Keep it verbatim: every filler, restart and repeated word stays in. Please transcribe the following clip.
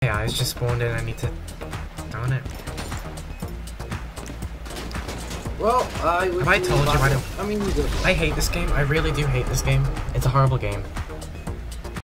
Yeah, I just spawned in. I need to. Darn it. Well, I. Have I told you I don't? I mean, you do. I hate this game. I really do hate this game. It's a horrible game.